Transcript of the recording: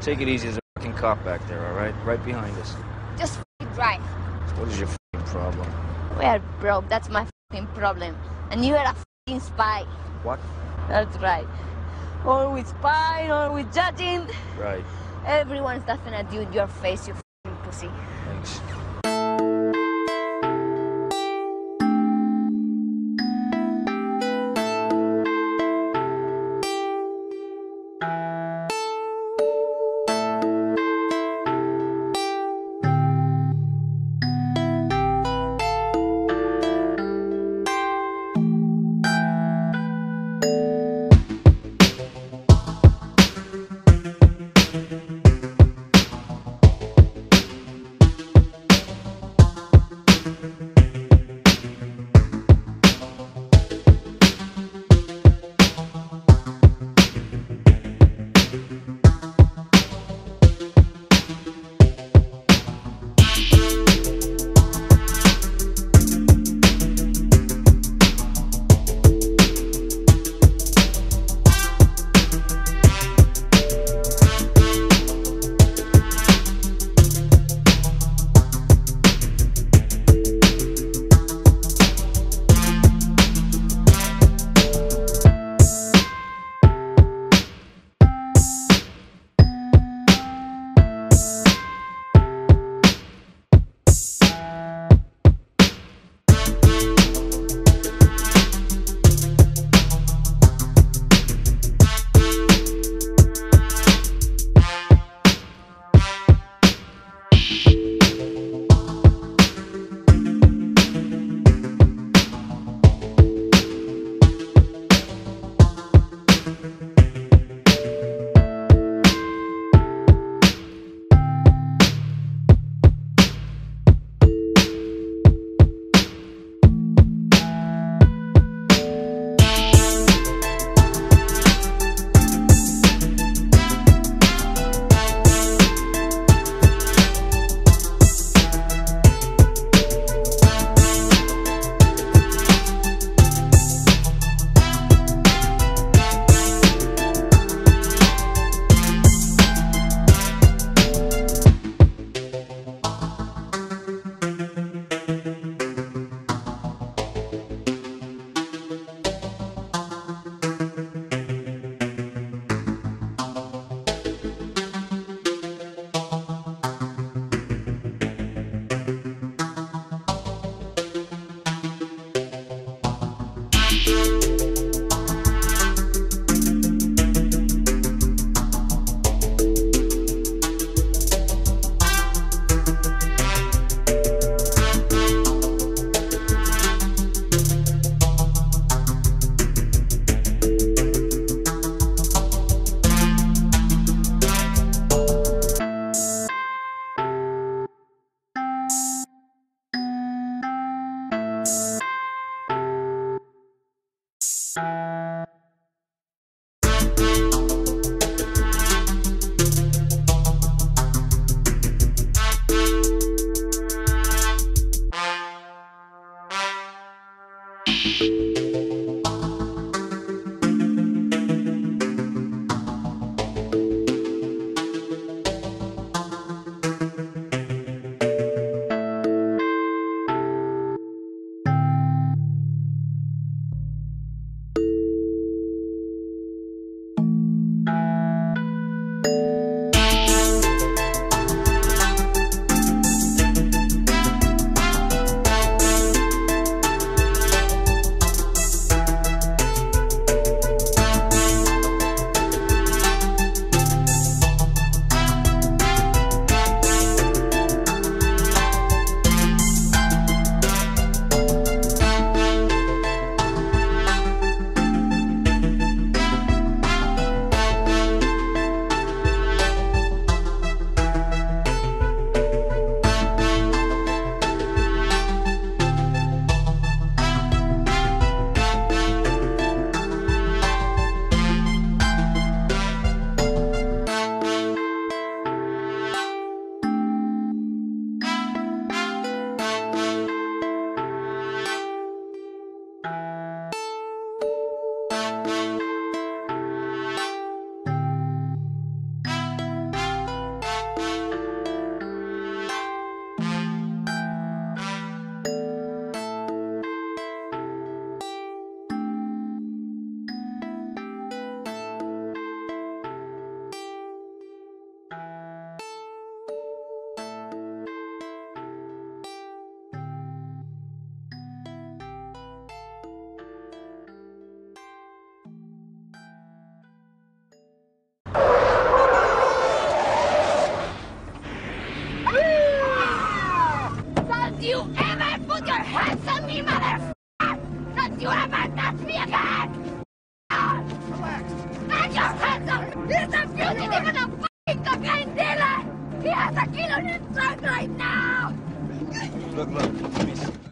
Take it easy. There's a fucking cop back there, all right? Right behind us. Just f***ing drive. What is your fucking problem? Well, bro, that's my f***ing problem. And you are a f***ing spy. What? That's right. Always spying, always judging. Right. Everyone's laughing at you in your face, you f***ing pussy. Thanks. you ever touch me again! Relax. And your hands up! He's a fugitive and a fucking cocaine dealer! He has a killer in his trunk right now! Look, please.